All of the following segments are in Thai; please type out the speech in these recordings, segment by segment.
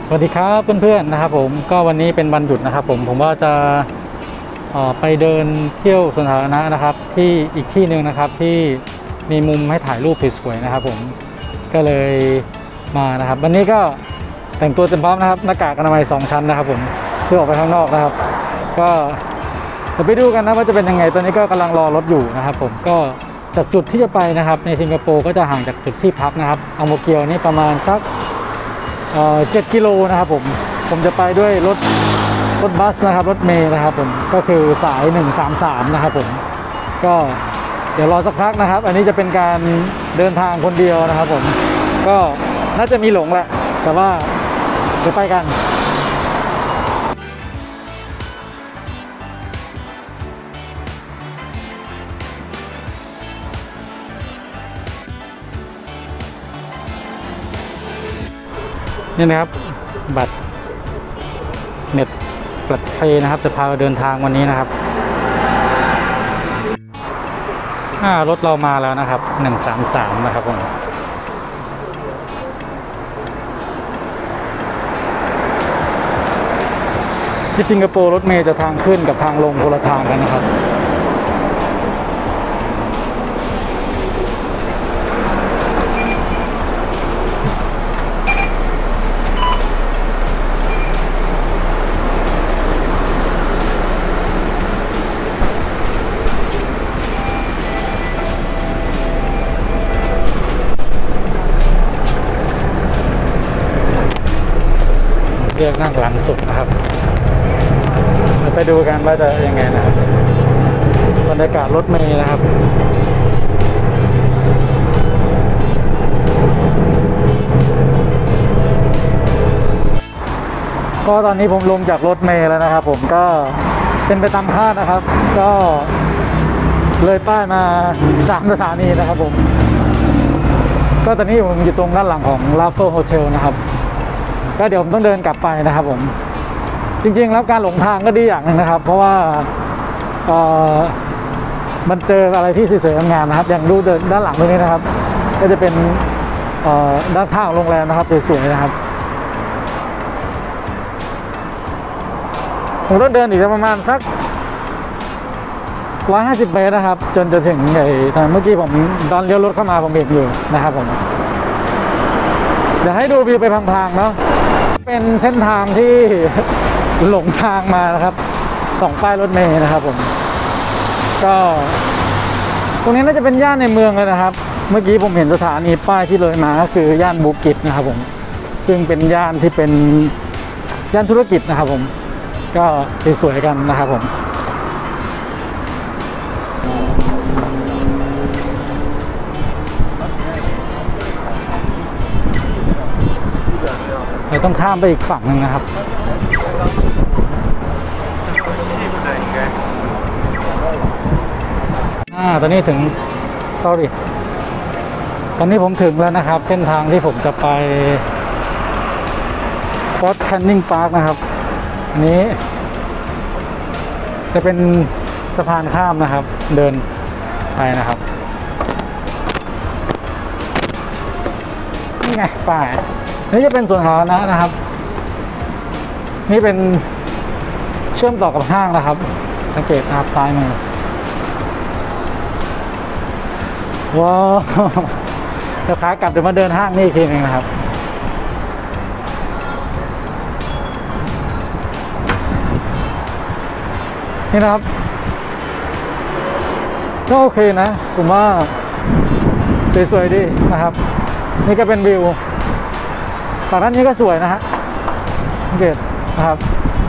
สวัสดีครับเพื่อนๆนะครับผมก็วันนี้เป็นวันหยุดนะครับผมว่าจะไปเดินเที่ยวสวนสาธารณะนะครับที่อีกที่หนึ่งนะครับที่มีมุมให้ถ่ายรูปสวยๆนะครับผมก็เลยมานะครับวันนี้ก็แต่งตัวเต็มพร้อมนะครับหน้ากากอนามัย2ชั้นนะครับผมเพื่อออกไปข้างนอกนะครับก็เดี๋ยวไปดูกันนะว่าจะเป็นยังไงตอนนี้ก็กำลังรอรถอยู่นะครับผมก็จากจุดที่จะไปนะครับในสิงคโปร์ก็จะห่างจากจุดที่พักนะครับอัลโมเกียวนี่ประมาณสัก7 กิโลนะครับผมจะไปด้วยรถบัสนะครับรถเมล์นะครับผมก็คือสาย133นะครับผมก็เดี๋ยวรอสักพักนะครับอันนี้จะเป็นการเดินทางคนเดียวนะครับผมก็น่าจะมีหลงแหละแต่ว่าเดี๋ยวไปกันนี่นะครับบัตรเน็ตแฟลตเพย์นะครับจะพาเราเดินทางวันนี้นะครับรถเรามาแล้วนะครับ133นะครับผมที่สิงคโปร์รถเมล์จะทางขึ้นกับทางลงคนละทางกันนะครับเลือกนั่งหลังสุดนะครับไปดูกันว่าจะยังไงนะครับบรรยากาศรถเมล์นะครับก็ตอนนี้ผมลงจากรถเมล์แล้วนะครับผมก็เป็นไปตามคาดนะครับก็เลยป้ายมา3 สถานีนะครับผมก็ตอนนี้ผมอยู่ตรงด้านหลังของ Raffles Hotel นะครับก็เดี๋ยวผมต้องเดินกลับไปนะครับผมจริงๆแล้วการหลงทางก็ดีอย่างหนึ่งนะครับเพราะว่ามันเจออะไรที่สวยๆงามๆนะครับอย่างดูด้านหลังตรงนี้นะครับก็จะเป็นด้านข้างโรงแรมนะครับสวยๆนะครับผมต้องเดินอีกประมาณสัก150 เมตรนะครับจนจะถึงทางเมื่อกี้ผมตอนเลี้ยวรถเข้ามาผมเห็นอยู่นะครับผมเดี๋ยวให้ดูวิวไปพลางๆเนาะเป็นเส้นทางที่หลงทางมานะครับ2 ป้ายรถเมล์นะครับผมก็ตรงนี้น่าจะเป็นย่านในเมืองเลยนะครับเมื่อกี้ผมเห็นสถานีป้ายที่เลยมาก็คือย่านบูกิตนะครับผมซึ่งเป็นย่านที่เป็นย่านธุรกิจนะครับผมก็สวยๆกันนะครับผมเราต้องข้ามไปอีกฝั่งหนึ่งนะครับตอนนี้ถึง sorry ตอนนี้ผมถึงแล้วนะครับเส้นทางที่ผมจะไป Fort Canning Park นะครับอันนี้จะเป็นสะพานข้ามนะครับเดินไปนะครับนี่ไงป้ายนี่จะเป็นสวนสาธารณะนะครับนี่เป็นเชื่อมต่อกับห้างนะครับสังเกตนะครับซ้ายมือว้าวเดี๋ยวขากลับเดี๋ยวมาเดินห้างนี่อีกทีนึงนะครับนี่นะครับก็โอเคนะผมว่าสวยๆดีนะครับนี่ก็เป็นวิวฝั่งด้านนี้ก็สวยนะฮะสังเกตนะครับ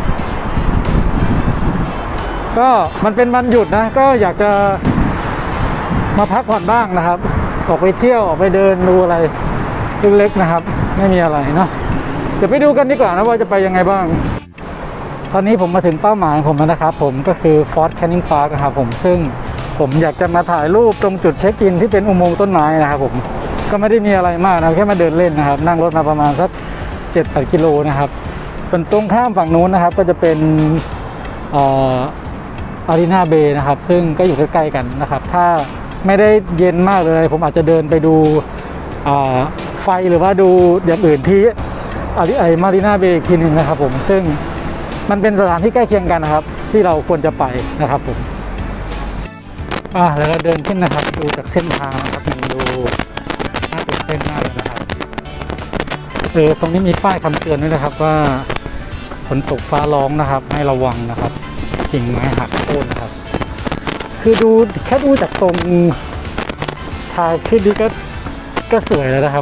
ก็มันเป็นวันหยุดนะก็อยากจะมาพักผ่อนบ้างนะครับออกไปเที่ยวออกไปเดินดูอะไรเล็กๆนะครับไม่มีอะไรเนาะเดี๋ยวไปดูกันดีกว่านะว่าจะไปยังไงบ้างตอนนี้ผมมาถึงเป้าหมายของผมแล้วนะครับผมก็คือ Fort Canning Park นะครับผมซึ่งผมอยากจะมาถ่ายรูปตรงจุดเช็คอินที่เป็นอุโมงค์ต้นไม้นะครับผมก็ไม่ได้มีอะไรมากนะแค่มาเดินเล่นนะครับนั่งรถมาประมาณสัก7-8 กิโลนะครับส่วนตรงข้ามฝั่งนู้นนะครับก็จะเป็นอารีนาเบย์นะครับซึ่งก็อยู่ใกล้ๆกันนะครับถ้าไม่ได้เย็นมากเลยผมอาจจะเดินไปดูไฟหรือว่าดูอย่างอื่นที่ไอมารีนาเบย์อีกทีหนึ่งนะครับผมซึ่งมันเป็นสถานที่ใกล้เคียงกันนะครับที่เราควรจะไปนะครับผมแล้วก็เดินขึ้นนะครับดูจากเส้นทางนะครับมันดูน่าตื่นเต้นมากเลยนะครับตรงนี้มีป้ายคำเตือนด้วยนะครับว่าฝนตกฟ้าร้องนะครับให้ระวังนะครับกิ่งไม้หักโค่นนะครับคือแค่ดูจากตรงทางขึ้นนี้ก็สวยแล้วนะครับ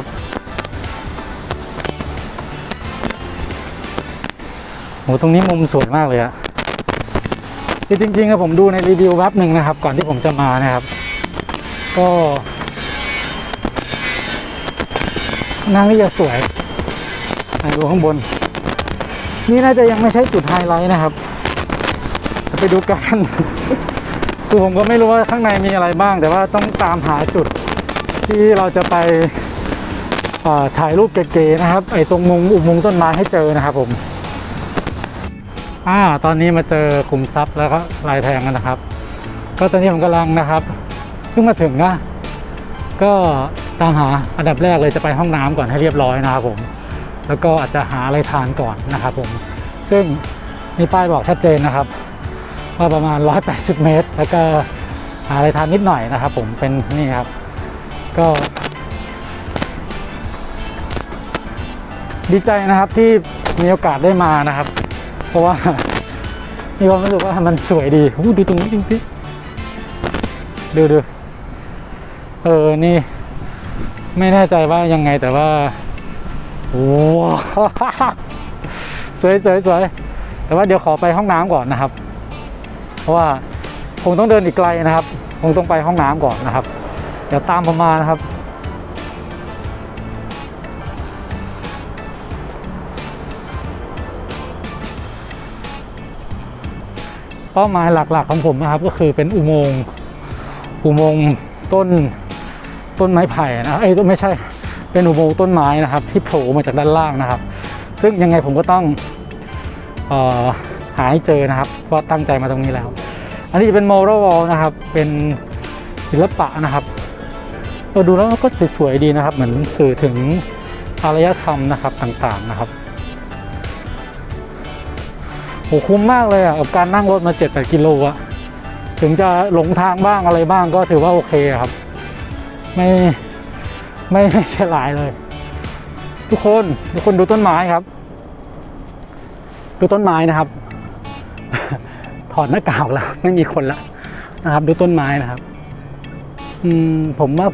โหตรงนี้มุมสวยมากเลยอะคือจริงๆผมดูในรีวิวแป๊บหนึ่งนะครับก่อนที่ผมจะมานะครับก็นั่งนี่จะสวยดูข้างบนนี่น่าจะยังไม่ใช่จุดไฮไลท์นะครับไปดูกัน คือผมก็ไม่รู้ว่าข้างในมีอะไรบ้างแต่ว่าต้องตามหาจุดที่เราจะไปถ่ายรูปเก๋ๆนะครับไอ้ตรงอุโมงค์ต้นไม้ให้เจอนะครับผมตอนนี้มาเจอขุมทรัพย์แล้วก็ลายแทงกันนะครับก็ตอนนี้ผมกำลังนะครับเพิ่งมาถึงนะก็ตามหาอันดับแรกเลยจะไปห้องน้ำก่อนให้เรียบร้อยนะครับผมแล้วก็อาจจะหาอะไรทานก่อนนะครับผมซึ่งมีป้ายบอกชัดเจนนะครับว่าประมาณ180เมตรแล้วก็หาอะไรทานนิดหน่อยนะครับผมเป็นนี่ครับก็ดีใจนะครับที่มีโอกาสได้มานะครับเพราะว่ามีความรู้สึกว่ามันสวยดีดูตรงนี้จริงๆดูนี่ไม่แน่ใจว่ายังไงแต่ว่าว้าวสวยแต่ว่าเดี๋ยวขอไปห้องน้ำก่อนนะครับเพราะว่าคงต้องเดินอีกไกลนะครับคงต้องไปห้องน้ำก่อนนะครับเดี๋ยวตามผมมานะครับเป้าหมายหลักๆของผมนะครับก็คือเป็นอุโมงค์ต้นไม้ไผ่นะไม่ใช่เป็นอุโมงค์ต้นไม้นะครับที่โผล่มาจากด้านล่างนะครับซึ่งยังไงผมก็ต้องหาให้เจอนะครับเพราะตั้งใจมาตรงนี้แล้วอันนี้จะเป็น Mural Wall นะครับเป็นศิลปะนะครับดูแล้วก็สวยๆดีนะครับเหมือนสื่อถึงอารยธรรมนะครับต่างๆนะครับโหคุ้มมากเลยอ่ะกับการนั่งรถมา7-8 กิโลอะถึงจะหลงทางบ้างอะไรบ้างก็ถือว่าโอเคครับไม่เสียหลายเลยทุกคนดูต้นไม้ครับดูต้นไม้นะครับ ถอดหน้ากากแล้วไม่มีคนแล้วนะครับดูต้นไม้นะครับผมว่า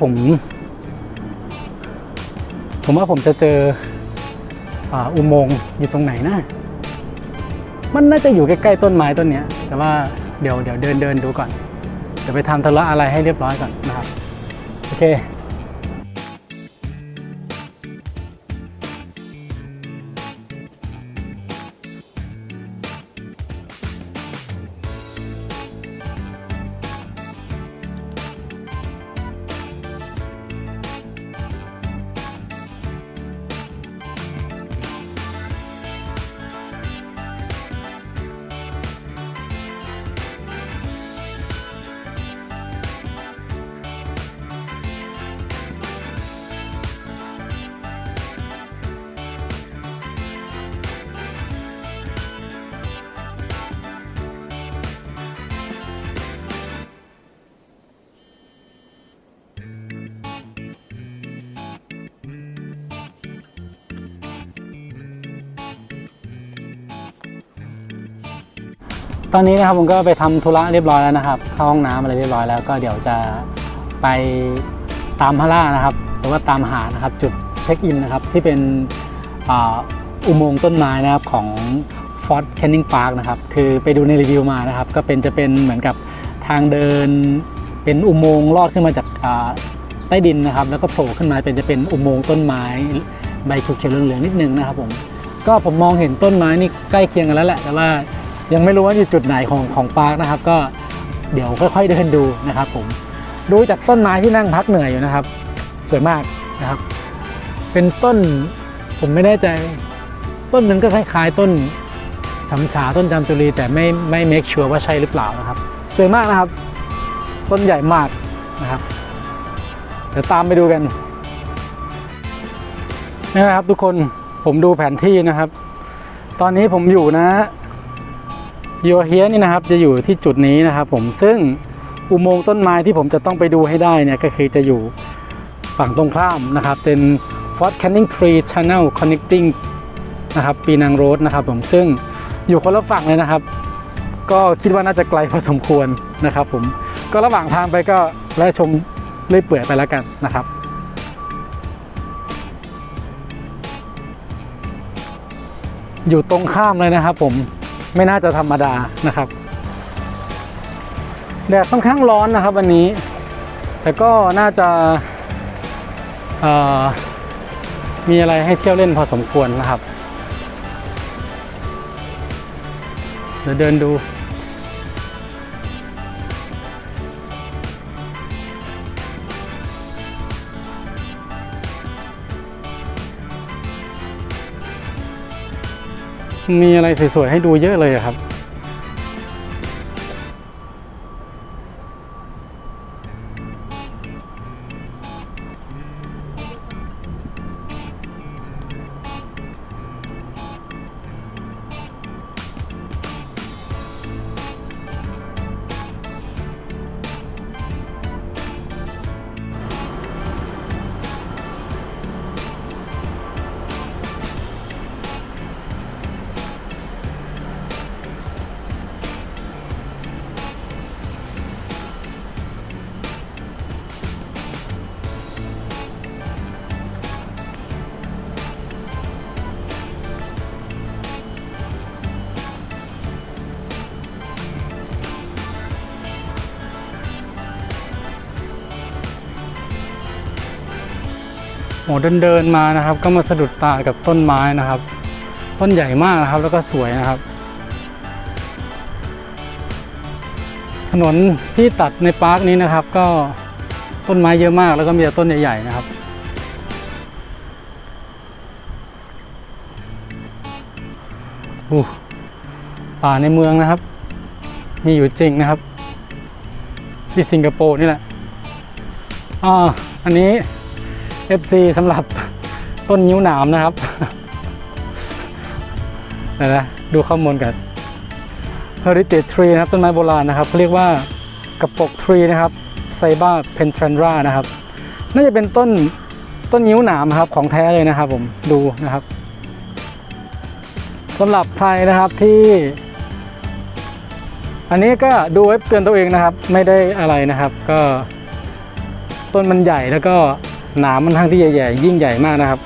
ผมจะเจออุโมงค์อยู่ตรงไหนนะมันน่าจะอยู่ใกล้ๆต้นไม้ต้นนี้แต่ว่าเดี๋ยวเดินดูก่อนเดี๋ยวไปทำธุระอะไรให้เรียบร้อยก่อนนะครับโอเคตอนนี้นะครับผมก็ไปทำธุระเรียบร้อยแล้วนะครับเข้าห้องน้ำอะไรเรียบร้อยแล้วก็เดี๋ยวจะไปตามล่านะครับหรือว่าตามหานะครับจุดเช็คอินนะครับที่เป็นอุโมงค์ต้นไม้นะครับของ Fort Canning Park นะครับคือไปดูในรีวิวมานะครับก็จะเป็นเหมือนกับทางเดินเป็นอุโมงค์ลอดขึ้นมาจากใต้ดินนะครับแล้วก็โผล่ขึ้นมาจะเป็นอุโมงค์ต้นไม้ใบเขียวๆเหลืองๆนิดนึงนะครับผมมองเห็นต้นไม้นี่ใกล้เคียงกันแล้วแหละแต่ว่ายังไม่รู้ว่าอยู่จุดไหนของปาร์คนะครับก็เดี๋ยวค่อยๆเดินดูนะครับผมดูจากต้นไม้ที่นั่งพักเหนื่อยอยู่นะครับสวยมากนะครับเป็นต้นผมไม่แน่ใจต้นนึงก็คล้ายๆต้นฉำฉาต้นจามจุรีแต่ไม่เมคชัวร์ว่าใช่หรือเปล่านะครับสวยมากนะครับต้นใหญ่มากนะครับเดี๋ยวตามไปดูกันนะครับทุกคนผมดูแผนที่นะครับตอนนี้ผมอยู่นะโยเฮียนี่นะครับจะอยู่ที่จุดนี้นะครับผมซึ่งอุโมงค์ต้นไม้ที่ผมจะต้องไปดูให้ได้เนี่ยก็คือจะอยู่ฝั่งตรงข้ามนะครับเป็น Fort Canning Tree Channel Connecting นะครับปีนังโรดนะครับผมซึ่งอยู่คนละฝั่งเลยนะครับก็คิดว่าน่าจะไกลพอสมควรนะครับผมก็ระหว่างทางไปก็แวะชมเรื่อยเปื่อยไปแล้วกันนะครับอยู่ตรงข้ามเลยนะครับผมไม่น่าจะธรรมดานะครับแดดค่อนข้างร้อนนะครับวันนี้แต่ก็น่าจะมีอะไรให้เที่ยวเล่นพอสมควรนะครับเดี๋ยวเดินดูมีอะไรสวยๆให้ดูเยอะเลยครับโอ้เดินมานะครับก็มาสะดุดตากับต้นไม้นะครับต้นใหญ่มากนะครับแล้วก็สวยนะครับถนนที่ตัดในปาร์คนี้นะครับก็ต้นไม้เยอะมากแล้วก็มีแต่ต้นใหญ่ๆนะครับป่าในเมืองนะครับมีอยู่จริงนะครับที่สิงคโปร์นี่แหละอันนี้ FC สำหรับต้นนิ้วหนามนะครับนะดูข้อมูลกัน Heritage Tree นะครับต้นไม้โบราณนะครับเขาเรียกว่ากระปกทรีนะครับไซบ้าเพนทรันรานะครับน่าจะเป็นต้นนิ้วหนามครับของแท้เลยนะครับผมดูนะครับสำหรับใครนะครับที่อันนี้ก็ดูไว้เตือนตัวเองนะครับไม่ได้อะไรนะครับก็ต้นมันใหญ่แล้วก็หนามมันทั้งที่ใหญ่ๆยิ่งใหญ่มากนะครับ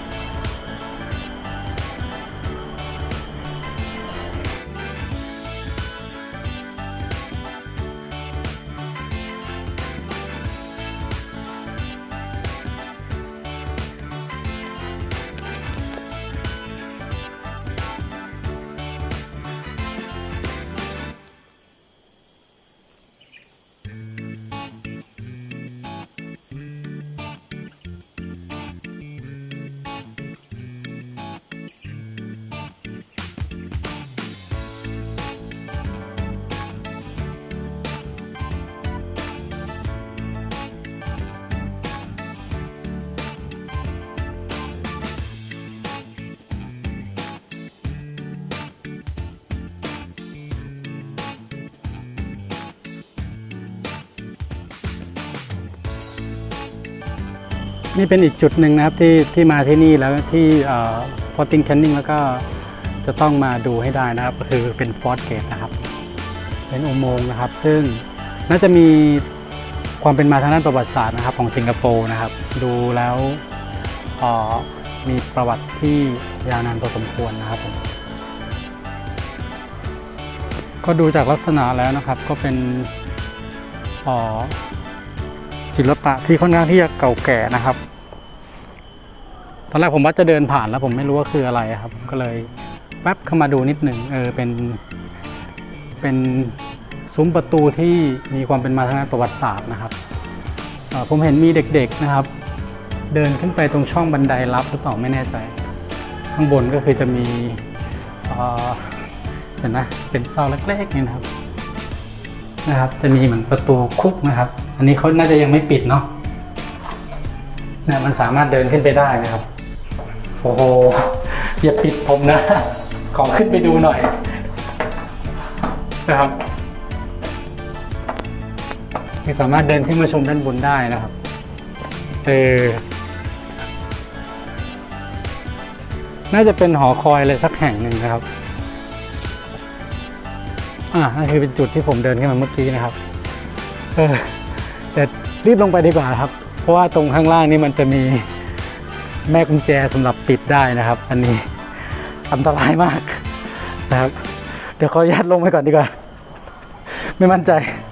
นี่เป็นอีกจุดหนึ่งนะครับที่มาที่นี่แล้วที่Fort Canning แล้วก็จะต้องมาดูให้ได้นะครับก็คือเป็น Fort Gate นะครับเป็นอุโมงค์นะครับซึ่งน่าจะมีความเป็นมาทางด้านประวัติศาสตร์นะครับของสิงคโปร์นะครับดูแล้วมีประวัติที่ยาวนานพอสมควรนะครับผมก็ดูจากลักษณะแล้วนะครับก็เป็นศิลปะที่ค่อนข้างที่จะเก่าแก่นะครับตอนแรกผมว่าจะเดินผ่านแล้วผมไม่รู้ว่าคืออะไรครับก็เลยแป๊บเข้ามาดูนิดหนึ่งเป็นซุ้มประตูที่มีความเป็นมาทางด้านประวัติศาสตร์นะครับผมเห็นมีเด็กๆนะครับเดินขึ้นไปตรงช่องบันไดลับหรือเปล่าไม่แน่ใจข้างบนก็คือจะมีเห็นนะเป็นเสาเล็กๆนี่นะครับจะมีเหมือนประตูคุกนะครับอันนี้เขาน่าจะยังไม่ปิดเนาะเนี่ยมันสามารถเดินขึ้นไปได้นะครับโอ้โหอย่าปิดผมนะขอขึ้นไปดูหน่อยนะครับไม่สามารถเดินขึ้นมาชมด้านบนได้นะครับน่าจะเป็นหอคอยอะไรสักแห่งหนึ่งนะครับนั่นคือเป็นจุดที่ผมเดินขึ้นมาเมื่อกี้นะครับแต่รีบลงไปดีกว่าครับเพราะว่าตรงข้างล่างนี่มันจะมีแม่กุญแจสำหรับปิดได้นะครับอันนี้อันตรายมากนะครับเดี๋ยวขออนุญาตลงไปก่อนดีกว่าไม่มั่นใจ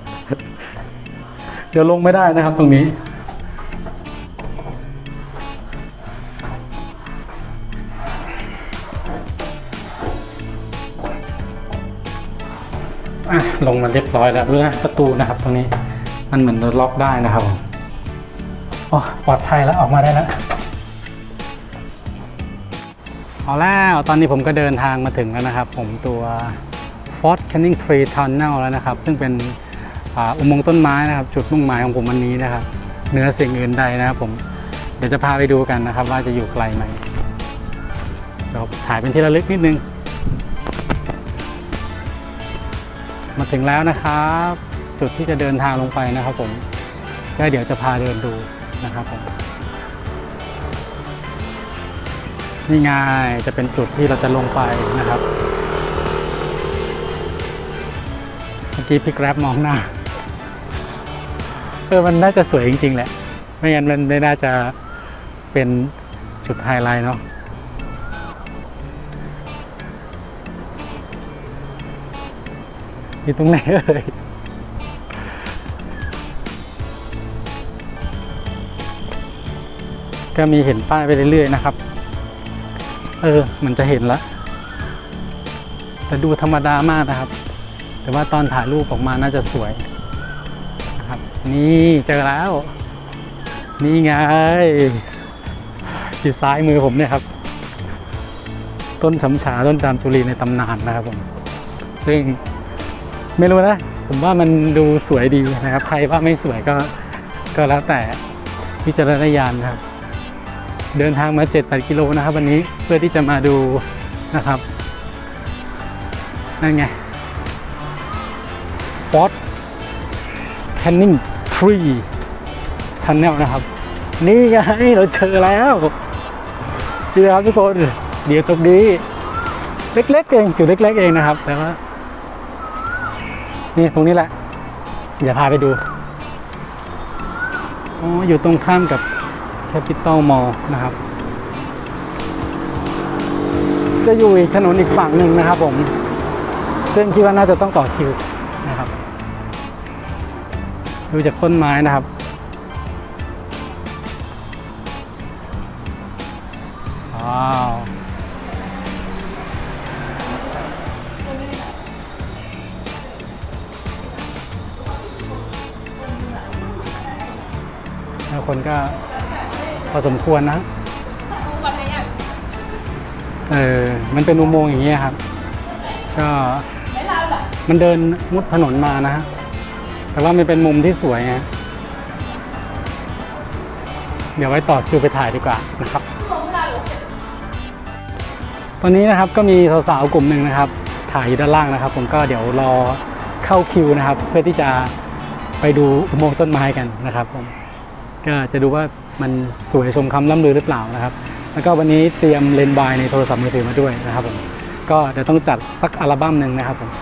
เดี๋ยวลงไม่ได้นะครับตรงนี้ลงมาเรียบร้อยแล้วด้วยนะประตูนะครับตรงนี้มันเหมือนล็อกได้นะครับปลอดภัยแล้วออกมาได้แล้วเอาแล้วตอนนี้ผมก็เดินทางมาถึงแล้วนะครับผมตัว Fort Canning Tree Tunnel แล้วนะครับซึ่งเป็นอุโมงค์ต้นไม้นะครับจุดมุ่งหมายของผมวันนี้นะครับเหนือสิ่งอื่นใดนะครับผมเดี๋ยวจะพาไปดูกันนะครับว่าจะอยู่ไกลไหมเดี๋ยวถ่ายเป็นที่ระลึกนิดนึงมาถึงแล้วนะครับจุดที่จะเดินทางลงไปนะครับผมก็เดี๋ยวจะพาเดินดูนะครับผมนี่ไงจะเป็นจุดที่เราจะลงไปนะครับเมื่อกี้พี่แกร็บมองหน้ามันน่าจะสวยจริงๆแหละไม่งั้นมันไม่น่าจะเป็นจุดไฮไลท์เนาะอยู่ตรงไหนเอ่ยก็มีเห็นป้ายไปเรื่อยๆนะครับมันจะเห็นละแต่ดูธรรมดามากนะครับแต่ว่าตอนถ่ายรูปออกมาน่าจะสวยนะครับนี่เจอแล้วนี่ไงอยู่ซ้ายมือผมเนี่ยครับต้นฉำฉาต้นจามจุรีในตำนานนะครับผมซึ่งไม่รู้นะผมว่ามันดูสวยดีนะครับใครว่าไม่สวยก็แล้วแต่วิจารณญาณครับเดินทางมา 7-8 กิโลนะครับวันนี้เพื่อที่จะมาดูนะครับนั่นไง Fort Canning Tree Tunnel นะครับนี่ไงเราเจอแล้วดีครับทุกคนเดี๋ยวตรงนี้เล็กๆเองจุดเล็กๆเองนะครับแต่ว่านี่ตรงนี้แหละอย่าพาไปดูอยู่ตรงข้ามกับ Capital Mall นะครับจะอยู่อีกถนนอีกฝั่งหนึ่งนะครับผมซึ่งคิดว่าน่าจะต้องต่อคิวนะครับดูจากต้นไม้นะครับว้าวแล้วคนก็พอสมควรนะมันเป็นอุโมงค์อย่างนี้ครับก็มันเดินมุดถนนมานะฮะแต่ว่ามันเป็นมุมที่สวยไงเดี๋ยวไว้ต่อคิวไปถ่ายดีกว่านะครับตอนนี้นะครับก็มีสาวๆกลุ่มหนึ่งนะครับถ่ายอยู่ด้านล่างนะครับผมก็เดี๋ยวรอเข้าคิวนะครับเพื่อที่จะไปดูอุโมงค์ต้นไม้กันนะครับผมก็จะดูว่ามันสวยสมคำล่ำลือหรือเปล่านะครับแล้วก็วันนี้เตรียมเลนส์วายในโทรศัพท์มือถือมาด้วยนะครับผมก็เดี๋ยวต้องจัดสักอัลบั้มหนึ่งนะครับผม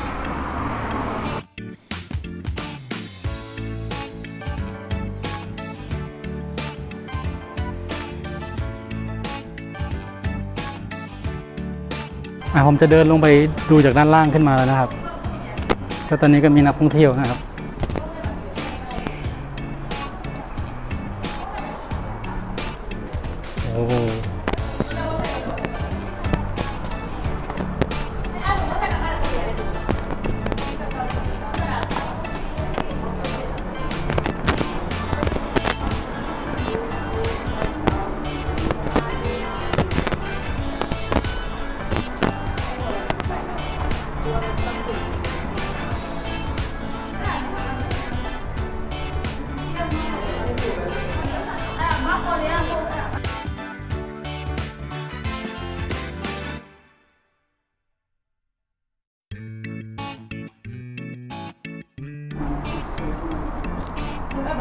ผมจะเดินลงไปดูจากด้านล่างขึ้นมาแล้วนะครับก็ตอนนี้ก็มีนักท่องเที่ยวนะครับโอ้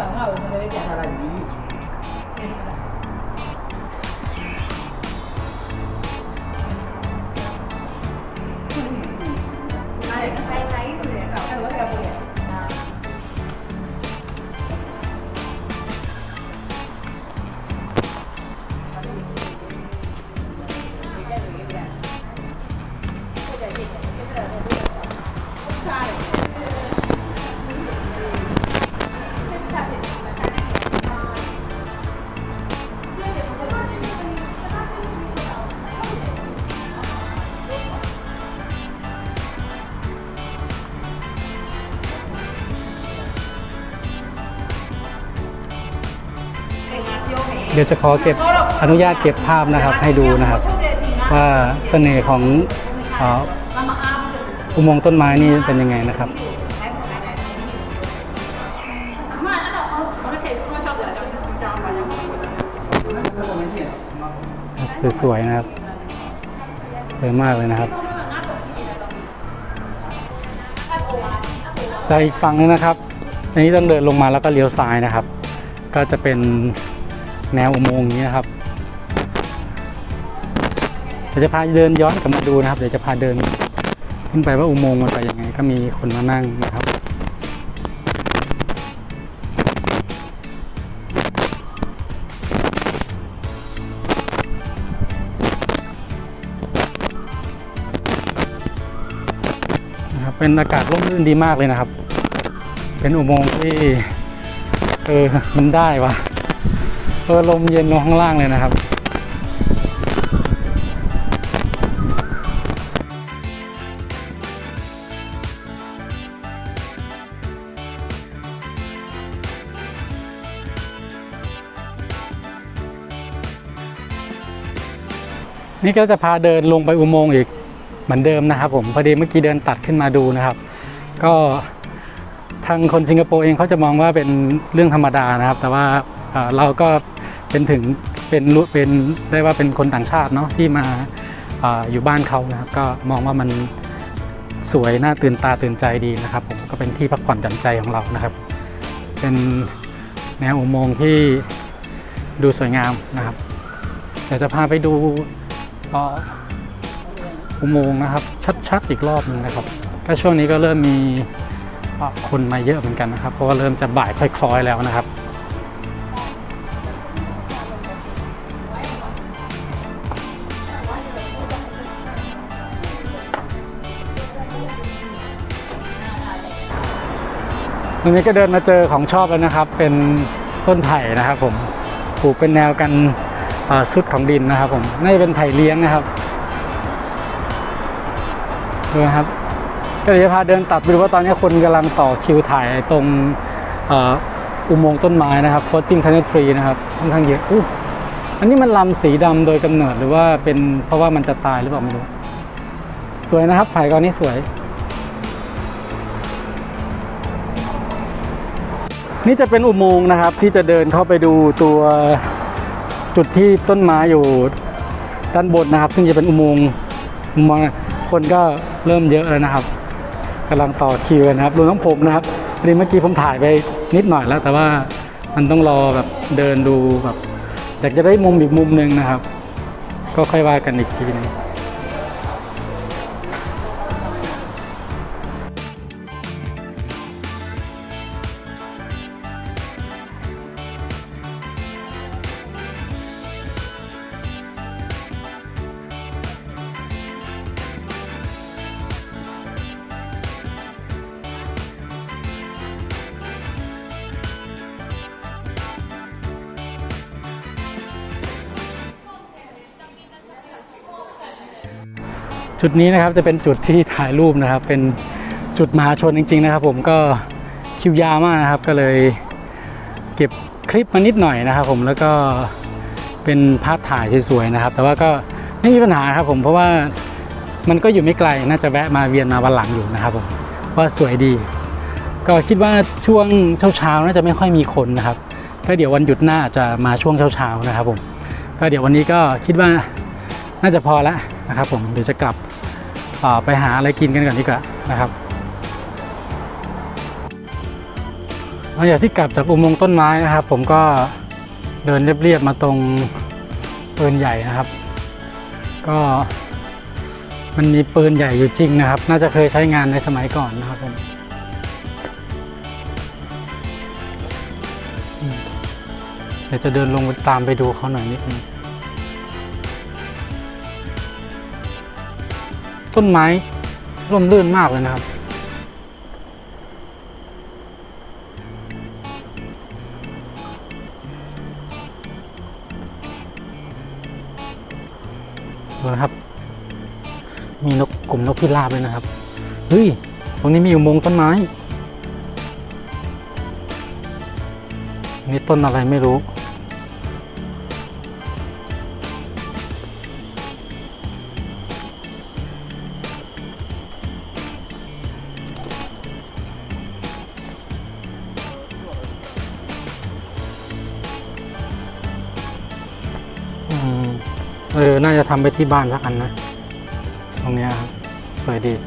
เดี๋ยวจะขออนุญาตเก็บภาพนะครับให้ดูนะครับ ว่าเสน่ห์ของอุโมงค์ต้นไม้นี่เป็นยังไงนะครับสวยๆนะครับสวยมากเลยนะครับจากอีกฝั่งนึงนะครับอันนี้ต้องเดินลงมาแล้วก็เลี้ยวซ้ายนะครับก็จะเป็นแนวอุโมงค์นี้นะครับเดี๋ยวจะพาเดินย้อนกลับมาดูนะครับเดี๋ยวจะพาเดินขึ้นไปว่าอุโมงค์มันไปยังไงก็มีคนมานั่งนะครับเป็นอากาศร่มรื่นดีมากเลยนะครับเป็นอุโมงค์ที่มันได้วะลมเย็นลงข้างล่างเลยนะครับนี่ก็จะพาเดินลงไปอุโมงค์อีกเหมือนเดิมนะครับผมพอดีเมื่อกี้เดินตัดขึ้นมาดูนะครับก็ทางคนสิงคโปร์เองเขาจะมองว่าเป็นเรื่องธรรมดานะครับแต่ว่าเราก็เป็นได้ว่าเป็นคนต่างชาติเนาะที่มาอยู่บ้านเขานะครับก็มองว่ามันสวยน่าตื่นตาตื่นใจดีนะครับผมก็เป็นที่พักผ่อนหย่อนใจของเรานะครับเป็นแนวอุโมงค์ที่ดูสวยงามนะครับเดี๋ยวจะพาไปดูอุโมงค์นะครับชัดๆอีกรอบนึงนะครับก็ช่วงนี้ก็เริ่มมีคนมาเยอะเหมือนกันนะครับเพราะว่าเริ่มจะบ่ายคล้อยๆแล้วนะครับวันนี้ก็เดินมาเจอของชอบแล้วนะครับเป็นต้นไผ่นะครับผมปลูกเป็นแนวกันซุดของดินนะครับผมน่าจะเป็นไผ่เลี้ยงนะครับดูนะครับก็เดี๋ยวพาเดินตัดไปดูว่าตอนนี้คนกำลังต่อคิวถ่ายตรงอุโมงค์ต้นไม้นะครับ floating tunnel tree นะครับค่อนข้างเยอะอันนี้มันลำสีดำโดยกำเนิดหรือว่าเป็นเพราะว่ามันจะตายหรือเปล่าไม่รู้สวยนะครับไผ่ก้อนนี้สวยนี่จะเป็นอุโมงค์นะครับที่จะเดินเข้าไปดูตัวจุดที่ต้นไม้อยู่ด้านบนนะครับซึ่งจะเป็นอุโมงค์คนก็เริ่มเยอะแล้วนะครับกำลังต่อคิวนะครับรวมทั้งผมนะครับเมื่อกี้ผมถ่ายไปนิดหน่อยแล้วแต่ว่ามันต้องรอแบบเดินดูแบบอยากจะได้มุมอีกมุมหนึ่งนะครับก็ค่อยว่ากันอีกทีนึงจุดนี้นะครับจะเป็นจุดที่ถ่ายรูปนะครับเป็นจุดมหาชนจริงๆนะครับผมก็คิวยาวมากนะครับก็เลยเก็บคลิปมานิดหน่อยนะครับผมแล้วก็เป็นภาพถ่ายสวยๆนะครับแต่ว่าก็ไม่มีปัญหาครับผมเพราะว่ามันก็อยู่ไม่ไกลน่าจะแวะมาเวียนมาวันหลังอยู่นะครับผมว่าสวยดีก็คิดว่าช่วงเช้าๆน่าจะไม่ค่อยมีคนนะครับก็เดี๋ยววันหยุดหน้าจะมาช่วงเช้าๆนะครับผมก็เดี๋ยววันนี้ก็คิดว่าน่าจะพอแล้วนะครับผมเดี๋ยวจะกลับไปหาอะไรกินกันก่อนดีกว่านะครับหลังจากที่กลับจากอุโมงค์ต้นไม้นะครับผมก็เดินเรียบๆมาตรงปืนใหญ่นะครับก็มันมีปืนใหญ่อยู่จริงนะครับน่าจะเคยใช้งานในสมัยก่อนนะครับผมเดี๋ยวจะเดินลงตามไปดูเขาหน่อยนิดนึงต้นไม้ร่มรื่นมากเลยนะครับดูนะครับมีกลุ่มนกพิราบเลยนะครับเฮ้ยตรงนี้มีอุโมงค์ต้นไม้นี่ต้นอะไรไม่รู้น่าจะทำไปที่บ้านสักอันนะตรงนี้ครับสวยดี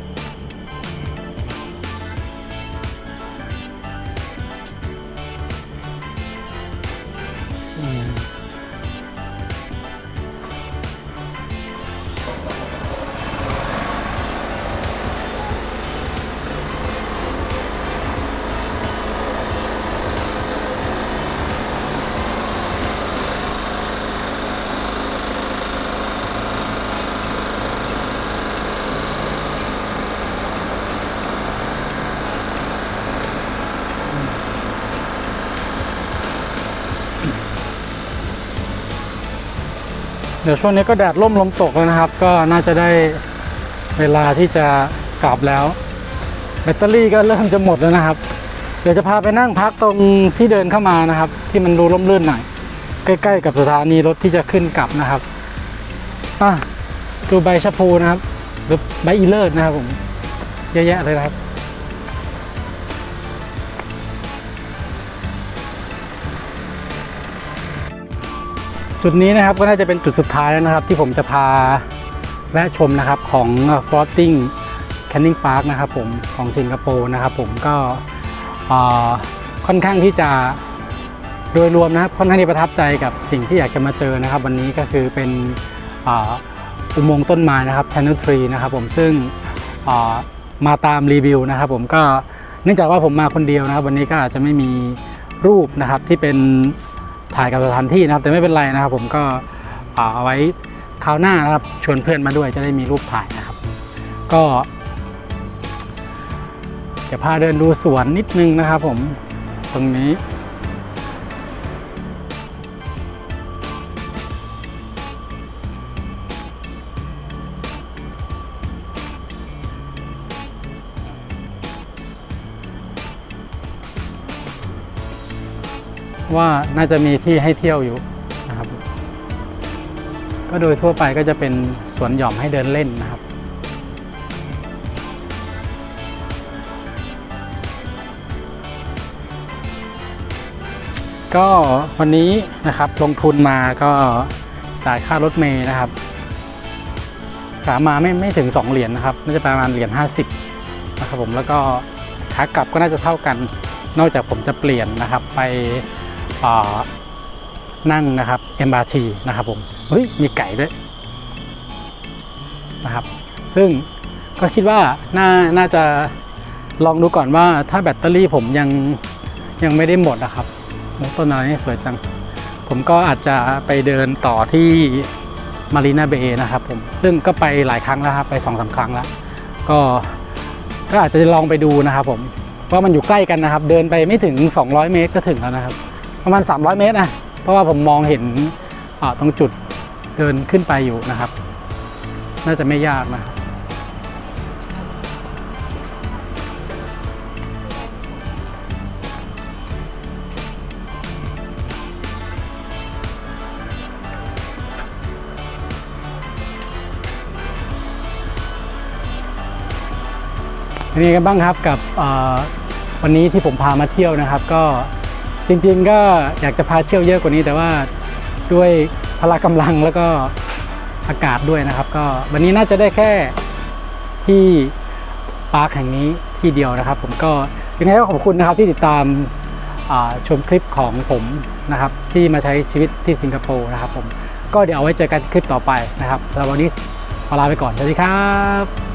เดี๋ยวช่วงนี้ก็แดดร่มลมตกแล้วนะครับก็น่าจะได้เวลาที่จะกลับแล้วแบตเตอรี่ก็เริ่มจะหมดแล้วนะครับเดี๋ยวจะพาไปนั่งพักตรงที่เดินเข้ามานะครับที่มันดูร่มรื่นหน่อยใกล้ๆกับสถานีรถที่จะขึ้นกลับนะครับดูใบชะพูนะครับหรือใบอีเลิศนะครับผมเยอะแยะเลยนะครับจุดนี้นะครับก็น่าจะเป็นจุดสุดท้ายแล้วนะครับที่ผมจะพาแวะชมนะครับของ Floating Canning Park นะครับผมของสิงคโปร์นะครับผมก็ค่อนข้างที่จะโดยรวมนะครับค่อนข้างที่ประทับใจกับสิ่งที่อยากจะมาเจอนะครับวันนี้ก็คือเป็นอุโมงค์ต้นไม้นะครับ Tunnel Tree นะครับผมซึ่งมาตามรีวิวนะครับผมก็เนื่องจากว่าผมมาคนเดียวนะครับวันนี้ก็อาจจะไม่มีรูปนะครับที่เป็นถ่ายกับสถานที่นะครับแต่ไม่เป็นไรนะครับผมก็เอาไว้คราวหน้านะครับชวนเพื่อนมาด้วยจะได้มีรูปถ่ายนะครับก็จะพาเดินดูสวนนิดนึงนะครับผมตรงนี้ว่าน่าจะมีที่ให้เที่ยวอยู่นะครับก็โดยทั่วไปก็จะเป็นสวนหย่อมให้เดินเล่นนะครับก็วันนี้นะครับลงทุนมาก็จ่ายค่ารถเมล์นะครับขามาไม่ถึง2เหรียญนะครับน่าจะประมาณเหรียญ50นะครับผมแล้วก็ขากลับก็น่าจะเท่ากันนอกจากผมจะเปลี่ยนนะครับไปนั่งนะครับ MRT นะครับผมเฮ้ยมีไก่ด้วยนะครับซึ่งก็คิดว่าน่าจะลองดูก่อนว่าถ้าแบตเตอรี่ผมยังไม่ได้หมดนะครับต้นอะไรนี่สวยจังผมก็อาจจะไปเดินต่อที่มารีนาเบย์นะครับผมซึ่งก็ไปหลายครั้งแล้วครับไป 2-3 ครั้งแล้วก็อาจจะลองไปดูนะครับผมเพราะมันอยู่ใกล้กันนะครับเดินไปไม่ถึง200เมตรก็ถึงแล้วนะครับประมาณ300เมตรนะเพราะว่าผมมองเห็นตรงจุดเดินขึ้นไปอยู่นะครับน่าจะไม่ยากนะเป็นยังไงกันบ้างครับกับวันนี้ที่ผมพามาเที่ยวนะครับก็จริงๆก็อยากจะพาเที่ยวเยอะกว่านี้แต่ว่าด้วยพละกำลังแล้วก็อากาศด้วยนะครับก็วันนี้น่าจะได้แค่ที่ปาร์คแห่งนี้ที่เดียวนะครับผมก็ยังไงก็ขอบคุณนะครับที่ติดตามชมคลิปของผมนะครับที่มาใช้ชีวิตที่สิงคโปร์นะครับผมก็เดี๋ยวเอาไว้เจอกันคลิปต่อไปนะครับสำหรับวันนี้ขอลาไปก่อนสวัสดีครับ